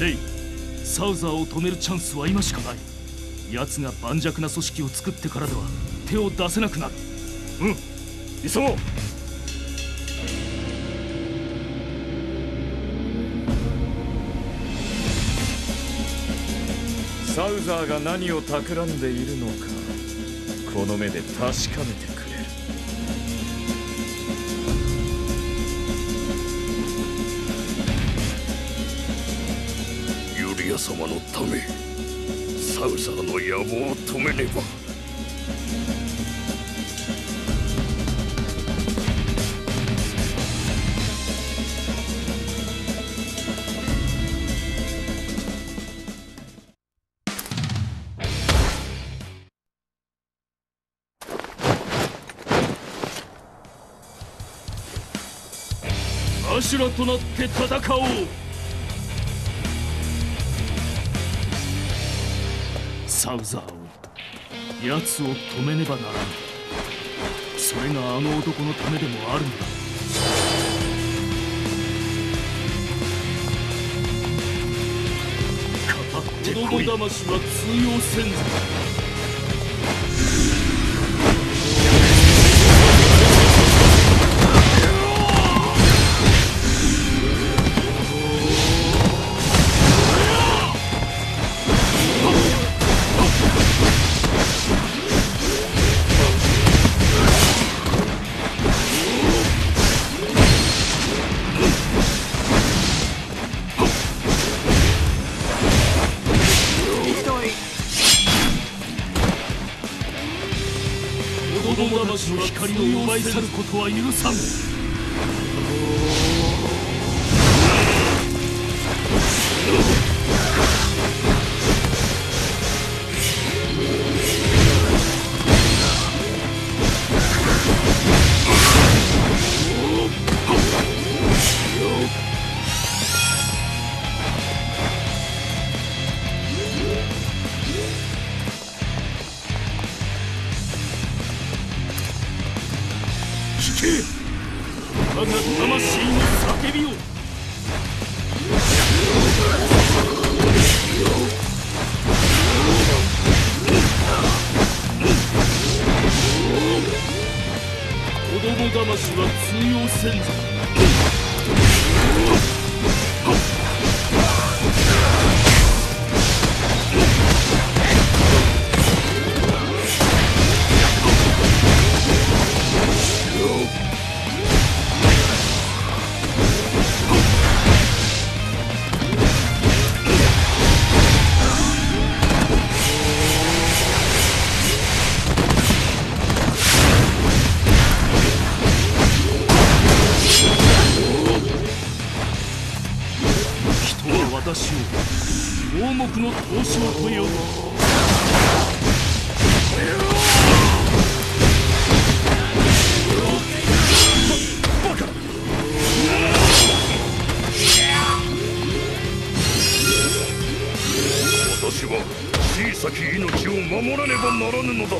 レイ、サウザーを止めるチャンスは今しかない。奴が盤石な組織を作ってからでは手を出せなくなる。 うん、急ごう。サウザーが何を企んでいるのか、この目で確かめてくれる。 ユリア様のため、サウザーの野望を止めねば。 アシュラとなって戦おう。サウザーを、奴を止めねばならん。それがあの男のためでもあるんだ。語ってこい。子供魂は通用せんぞ。子供魂の光を奪い去ることは許さん。聞け、我が魂の叫びを。子供魂は通用せんぞ。私を盲目の闘士と呼ぶ。バカ！ 私は小さき命を守らねばならぬのだ。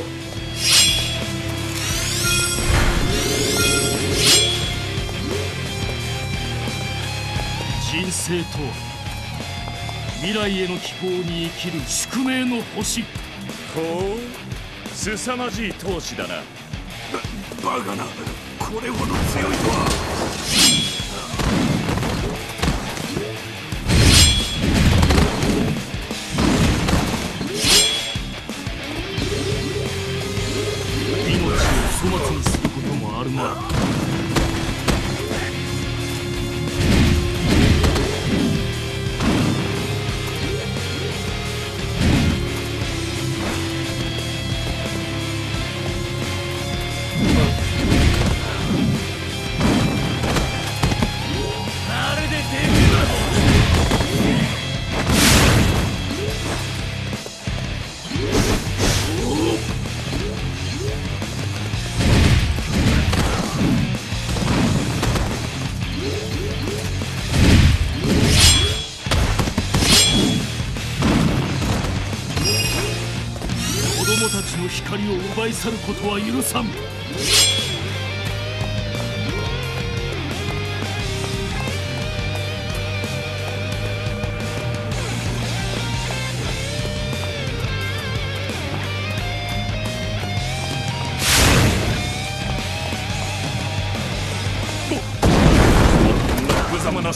人生と未来への希望に生きる宿命の星。 ほう、凄まじい闘志だな。 バカな、これほど強いとは。 命を粗末にすることもあるまい。子供たちの光を奪い去ることは許さん。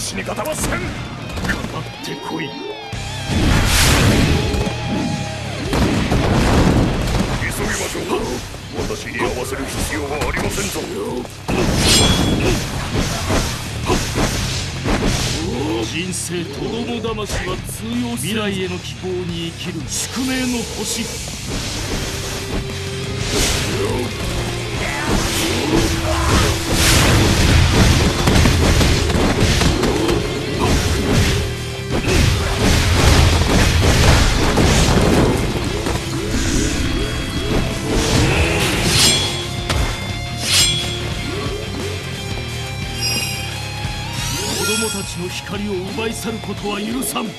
死に方はせん。 かかってこい。 急ぎましょう。私に合わせる必要はありませんぞ。 人生とども魂は通用未来への希望に生きる宿命の星。子供たちの光を奪い去ることは許さん。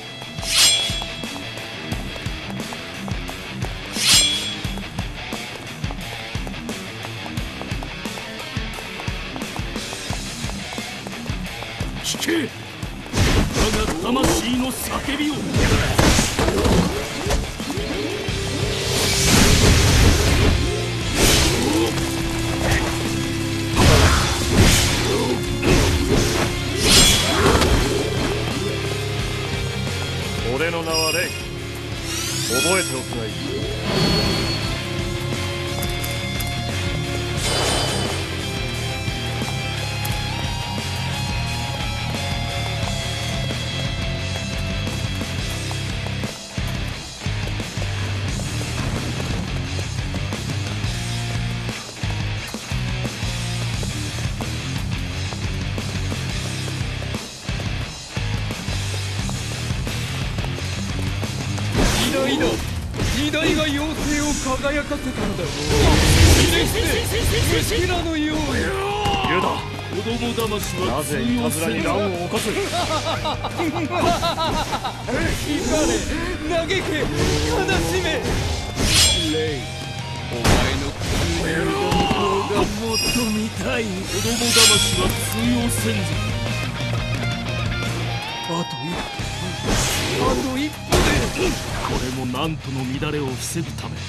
聞け、我が魂の叫びを。 俺の名はレイ。覚えておくがいい。 時代が妖精を輝かせたんだ。虫らのように。 ユダ、 子供魂はなぜ通用いたずらにせん。 乱を起こす。 怒れ、嘆け、悲しめ。レイ、お前の口の向こうがもっと見たい。 子供魂は通用せんぞ。 あと一歩で。 これもナントの乱れを防ぐため。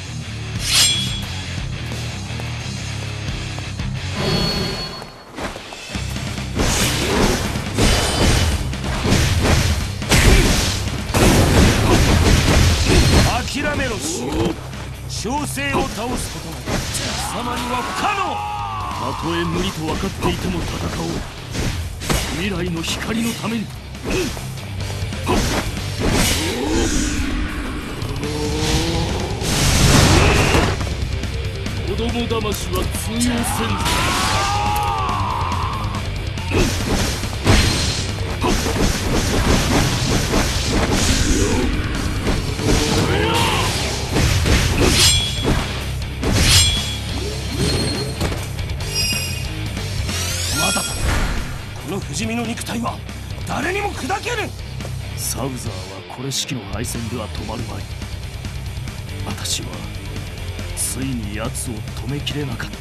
諦めろシオ。小生を倒すことが貴様には不可能。 たとえ無理と分かっていても戦おう。未来の光のために。子供魂は通用せんぞ。 まだだ。この不死身の肉体は誰にも砕けぬ。 サウザーはこれ式の敗戦では止まるまい。私はついに奴を止めきれなかった。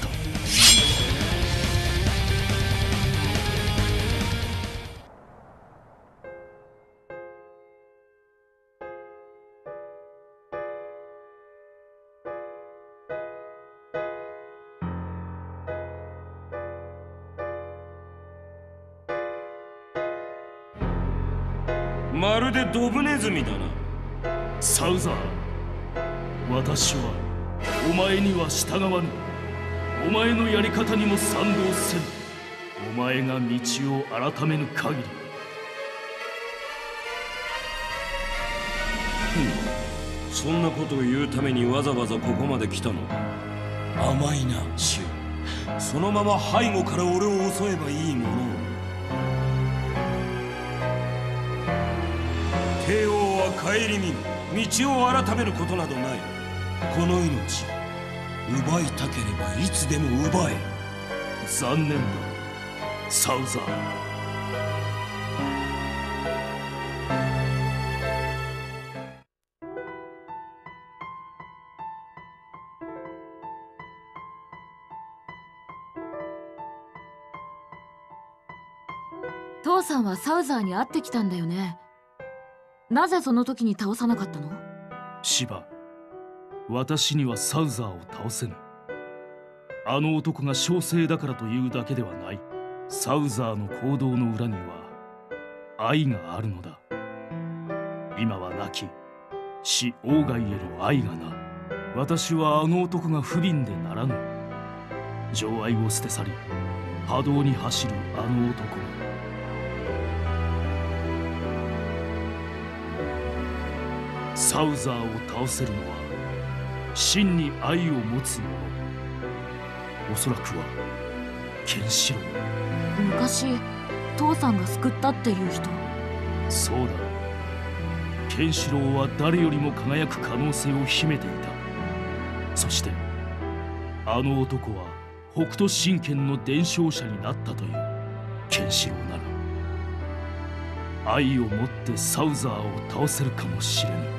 まるでドブネズミだな。 サウザー、私はお前には従わぬ。お前のやり方にも賛同せぬ。お前が道を改めぬ限り。 そんなことを言うためにわざわざここまで来たのか。甘いなシオ。そのまま背後から俺を襲えばいいものを。帝王は顧みぬ。道を改めることなどない。この命奪いたければいつでも奪え。 残念だサウザー。 父さんはサウザーに会ってきたんだよね。なぜその時に倒さなかったの？ シバ、私にはサウザーを倒せぬ。あの男が小生だからというだけではない。サウザーの行動の裏には愛があるのだ。今は亡き死鴎外への愛がな。私はあの男が不憫でならぬ。情愛を捨て去り波動に走るあの男が。サウザーを倒せるのは真に愛を持つ者。おそらくはケンシロウ。 昔父さんが救ったっていう人。 そうだ。ケンシロウは誰よりも輝く可能性を秘めていた。そしてあの男は北斗神拳の伝承者になったという。ケンシロウなら愛を持ってサウザーを倒せるかもしれぬ。